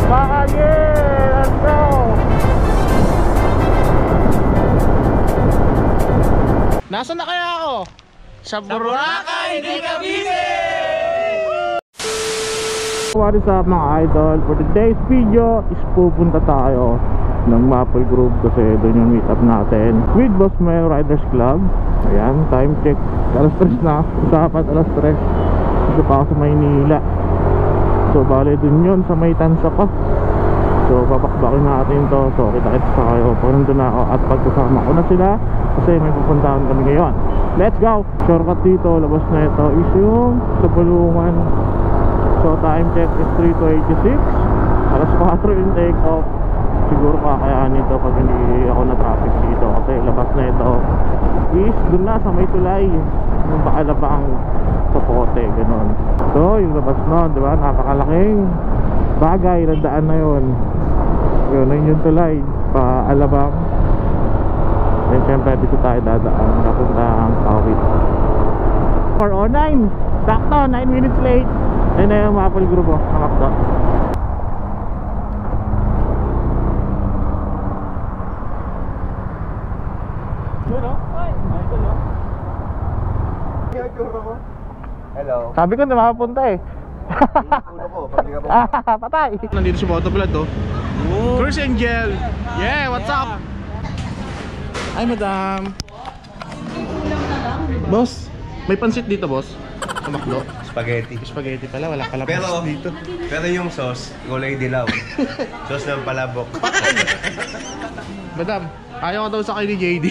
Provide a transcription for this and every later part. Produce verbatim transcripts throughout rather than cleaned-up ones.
Baka yeah! Let's go! Nasaan na kaya ako? Sa Boracay, hindi Cavite! What is up mga idol? For today's video is pupunta tayo ng Maple Grove kasi doon yung meet up natin with Boss Mel Riders Club. Ayan, time check alas tres na, dapat alas tres. Dito pa ako sa Maynila. So bale dun yun sa may tansa pa. So babakbakin natin to. So kita-kits pa kayo pag nandun na ako at pagkasama ko na sila kasi may pupuntahan kami ngayon. Let's go! Shortcut dito, labas na ito is yung sa Bulungan. So time check is three twenty-six. Alas four yung take off. Siguro kakayahan nito pag hindi ako na traffic dito kasi labas na ito is dun na sa may tulay yung Baalabang Kapote, ganun. So yung labas nun, diba, napakalaking bagay na daan na yun. Yun, yun yung tulay Paalabang. And syempre dito tayo dadaan napunta ang Kawit. Four oh nine, sakto, nine minutes late. Ayun na yung Maple Grove, oh, nakapto. Hello. Sabi ko na makapunta eh. Ulo ko, pag di ka po. Ah, patay. Nandito si Motovlog to. First Angel. Yeah, what's up? Ay, madam. Boss, may pansit dito, boss. Tumaklo. Spaghetti. Spaghetti pala, wala pala Pero, dito. pero yung sauce, kulay dilaw. Sauce ng palabok. Madam, ayaw ko daw sa kayo ni J D.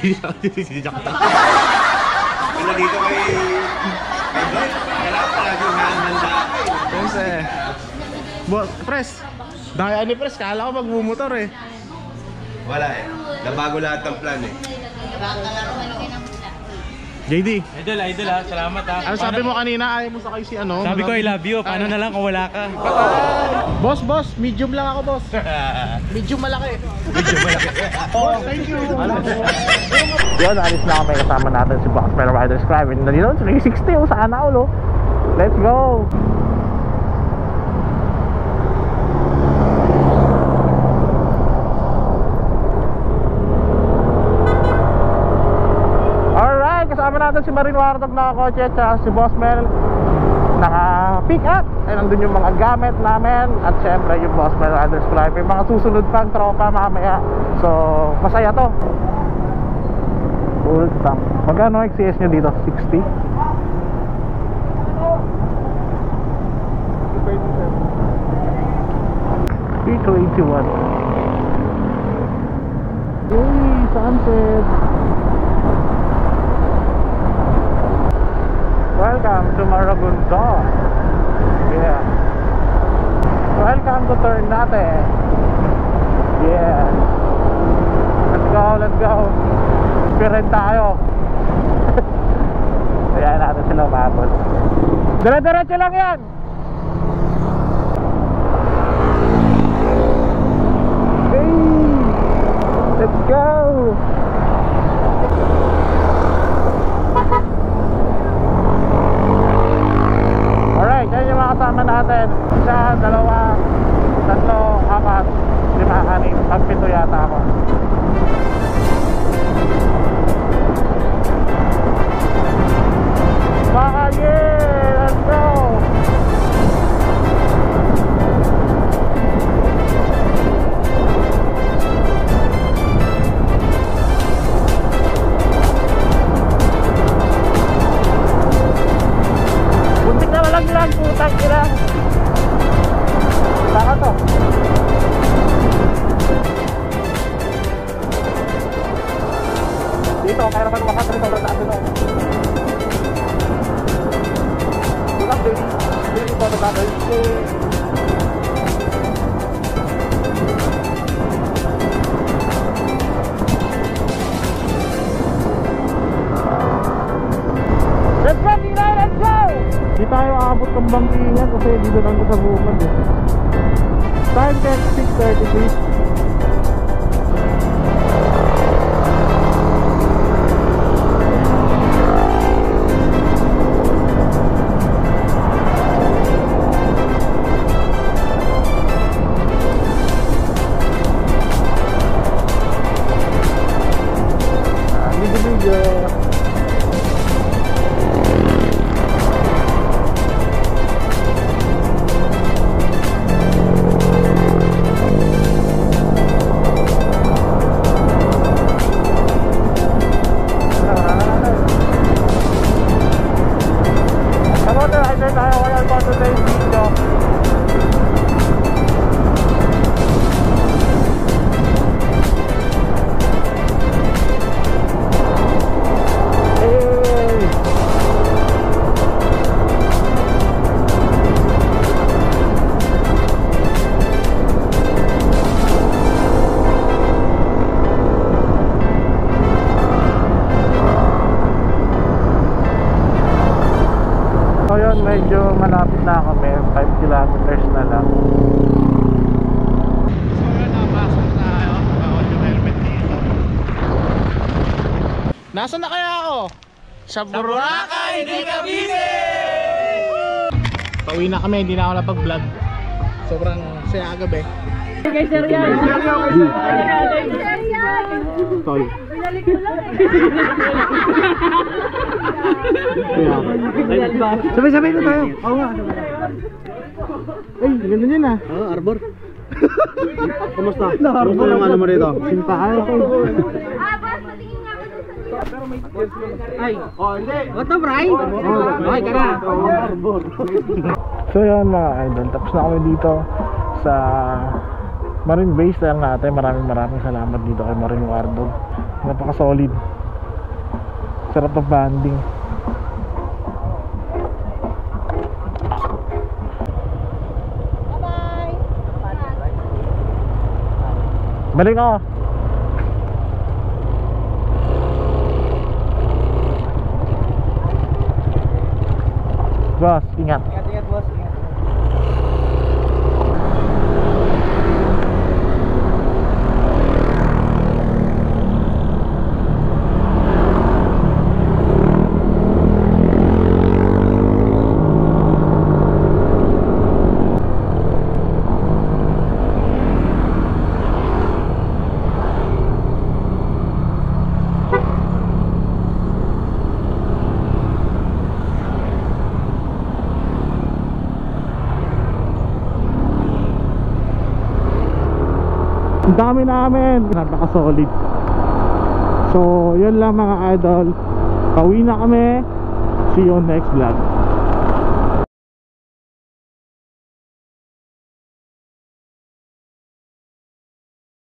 Wala dito kay... Kailangan pala yung handa. Yes eh. Boss, Pres. Dahil ni Pres, kala ko magmumotor eh. Wala eh. Nabago lahat ng plan eh. J D. Idol, idol ha. Salamat ha. Ano sabi mo kanina? Ayaw mo sa kayo si ano? Sabi ko I love you. Paano na lang kung wala ka? Boss, boss. Medium lang ako, boss. Medium malaki. Medyo malaki. Oh, thank you. Yun, alis na kami kasama natin si Boss Mel Riders Club. Nandito, three sixty oh, sana ulo. Let's go. Alright, kasama natin si Marine Wartog na kotse at si Boss Mel naka-pick up. Ay, nandun yung mga gamit namin. At syempre yung Boss Mel Riders Club. May mga susunod pang tropa mamaya. So, masaya to. Full tank. Magkano X C S nyo dito? sixty? three twenty-one. Yay! Sunset! Welcome to Maragondon. Yeah. Welcome to Ternate. Yeah. Let's go, let's go. Spirit tayo. Ayan natin sila umabot. Dire-diretso lang yan. Hey, let's go. Alright, yan yung mga kasama natin. Isa, dalawa, tatlo, apat, lima, anim, pagpito yata ako. Baka yeah! Let's go! Buntik na malaglag, putang ina. Baka to. Dito, kaya naman makasal ito. Bertaan dito. Dari dari pada tanggal itu let's go, Tira, let's go! Di tayo aabot ng Bangkingan kasi dito lang sa bukod eh. Time check six thirty-three. Sa Boracay de Cavite! Pauwi na kami, hindi na ako napag-vlog. Sobrang saya agabi. Kay Sir Yan! Toy. Binalik ko lang. Sabay-sabay na tayo. Oo nga. Ay, ganda niyan ah. Oo, Arbor. Kumusta? Kumusta yung ano mo rito? Sintahan ko. Ah, boss, patingin nga ako dun sa ay, oh, hindi. What up, Bray? Okay ka na. So yun mga idol, tapos na kami dito sa Marine Base lang natin. Maraming maraming salamat dito kay Marine Wardog. Napaka solid. Sarap ng banding. Balik ako. Boss, ingat. Ingat, ingat, boss. Ingat. Ang dami namin, napaka-solid. So, yun lang mga idol. Pauwi na kami. See you on next vlog.